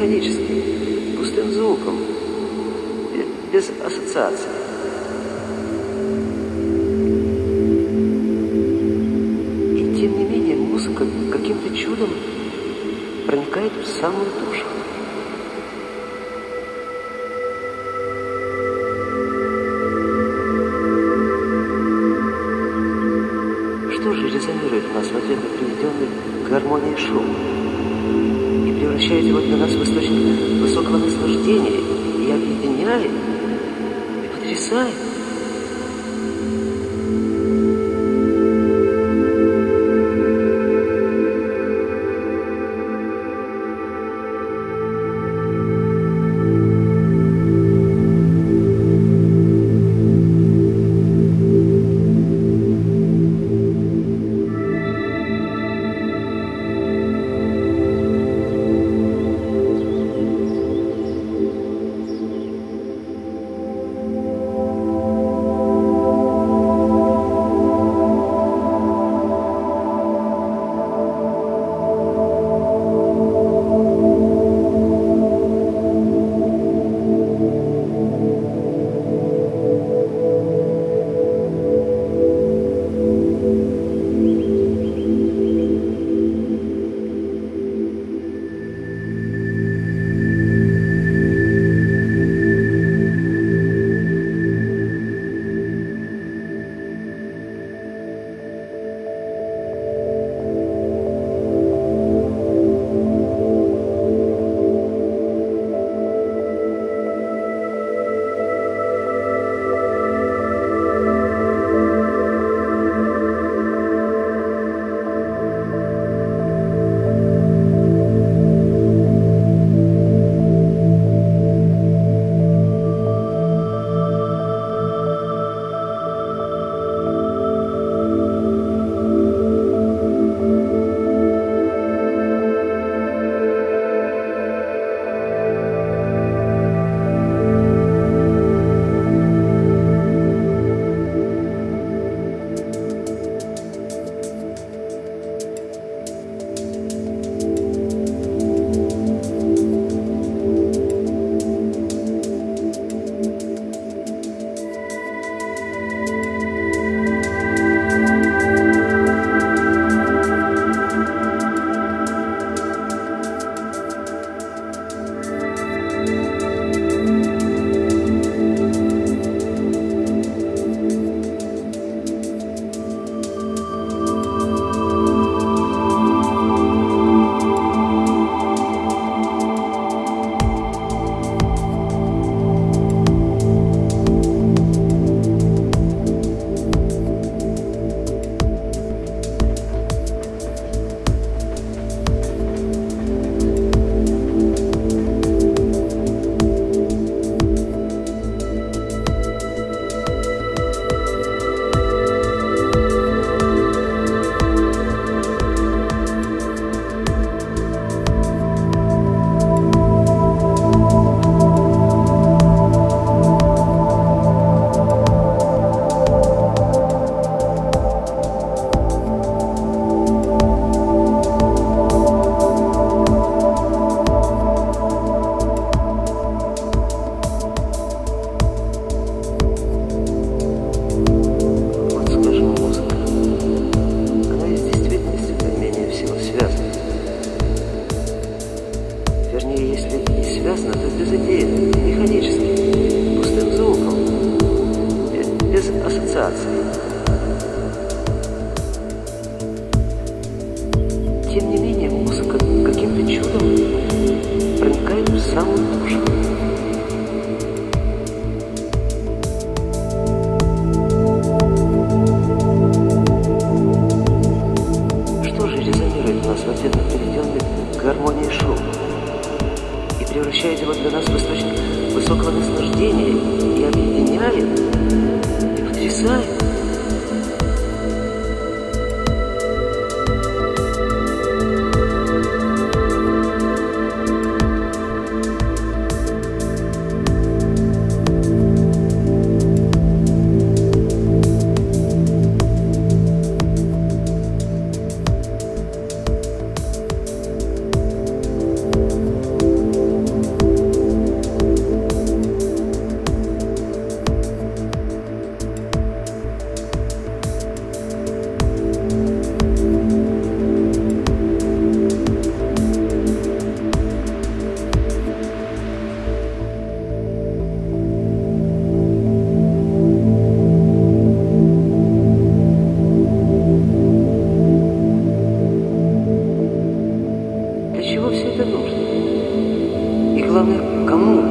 механически, пустым звуком, без ассоциаций. И тем не менее музыка каким-то чудом проникает в самую душу. Что же резонирует в нас в ответ на приведенный к гармонии шум и превращает его для нас в источник высокого наслаждения и объединяет, и потрясает? Тем не менее, музыка каким-то чудом проникает в самую душу. Что же резонирует в нас в ответ на приведенный к гармонии шум и превращает его для нас в источник высокого наслаждения и объединяет, и потрясает? чего все это нужно? И главное, кому?